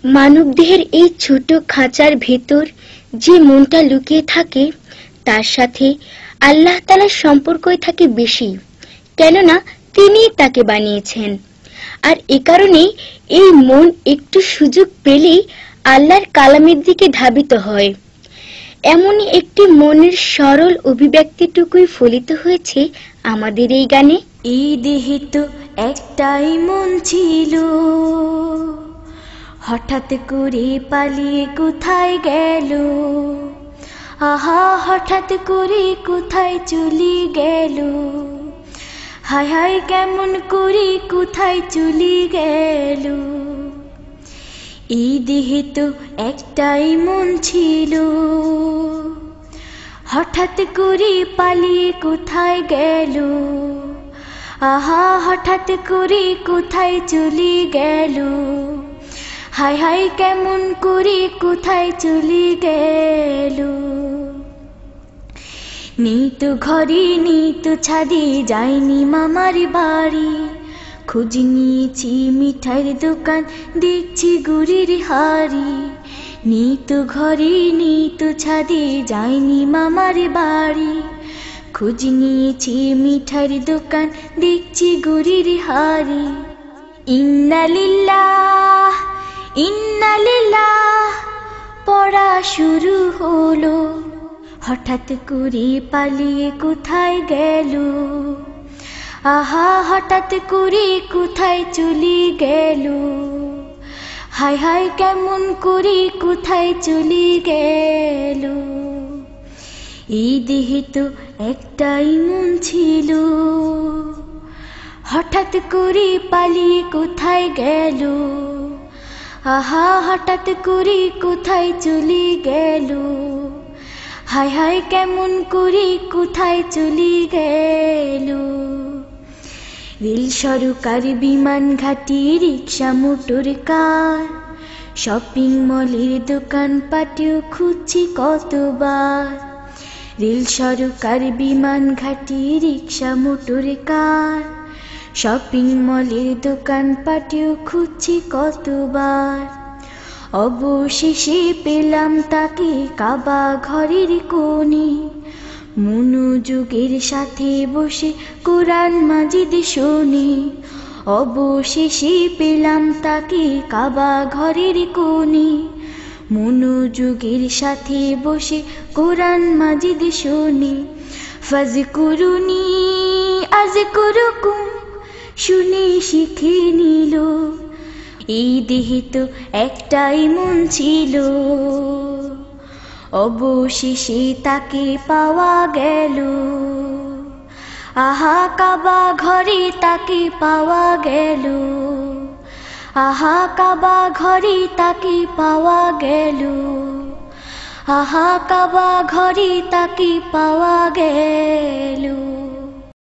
মানবদেহের এই ছোট খাঁচার ভেতর যে মনটা লুকিয়ে থাকে তার সাথে আল্লাহ তাআলার সম্পর্কই থাকে বেশি, কেননা তিনি তাকে বানিয়েছেন। আর এ কারণেই এই মন একটু সুযোগ পেলেই আল্লাহর কালামের দিকে ধাবিত হয়। এমনই একটি মনের সরল অভিব্যক্তিটুকুই ফলিত হয়েছে আমাদের এই গানে। এই দেহে তো একটাই মন ছিল, হঠাৎ করে পালিয়ে কোথায় গেল, আহা হঠাৎ করে কোথায় চলে গেল, হায় হায় কেমন করে কোথায় চলে গেল। এই দেহে তো একটাই মন ছিল, হঠাৎ করে পালিয়ে কোথায় গেল, আহা হঠাৎ করে কোথায় চলে গেল, হায় হায় কেমন করে কোথায় চলে গেল। নেই তো ঘরে নেই তো ছাদে, যাইনি মামার বাড়ি, খোঁজ নিয়েছি মিঠাইয়ের দোকান, দেখছি গুড়ের হাড়ি। নেই তো ঘরে নেই তো ছাদে, যাইনি মামার বাড়ি, খোঁজ নিয়েছি মিঠাইয়ের দোকান, দেখছি গুড়ের হাড়ি। ইন্না লিল্লাহ ইন্না লিল্লাহ পড়া শুরু হলো, হঠাৎ করে পালিয়ে কোথায় গেল, আহা হঠাৎ করে কোথায় চলে গেল, হায় হায় কেমন করে কোথায় চলে গেল। এই দেহে তো একটাই মন ছিল, হঠাৎ করে পালিয়ে কোথায় গেল, আহা হঠাৎ করে কোথায় চলে গেল, হায় হায় কেমন করে কোথায় চলে গেল। রেল সরকার বিমান ঘাটি রিক্সা মোটর কার, শপিং মলের দোকান পাটেও খুঁজছি কতবার। রেল সরকার বিমান ঘাটি রিক্সা মোটর কার, শপিং মলের দোকান পাটেও খুঁজছি কতবার। অবশেষে পেলাম তাকে কাবা ঘরের কোণে, মনোযোগের সাথে বসে কোরআন মাজিদ শোনে। অবশেষে পেলাম তাকে কাবা ঘরের কোণে, মনোযোগের সাথে বসে কোরআন মাজিদ শোনে। ফাজকুরুনি আযকুরুকুম শুনে শিখে নিল, এই দেহে তো একটাই মন ছিল, অবশেষে তাকে পাওয়া গেল, আহা কাবা ঘরে তাকে পাওয়া গেল, আহা কাবা ঘরে তাকে পাওয়া গেল, আহা কাবা ঘরে তাকে পাওয়া গেল।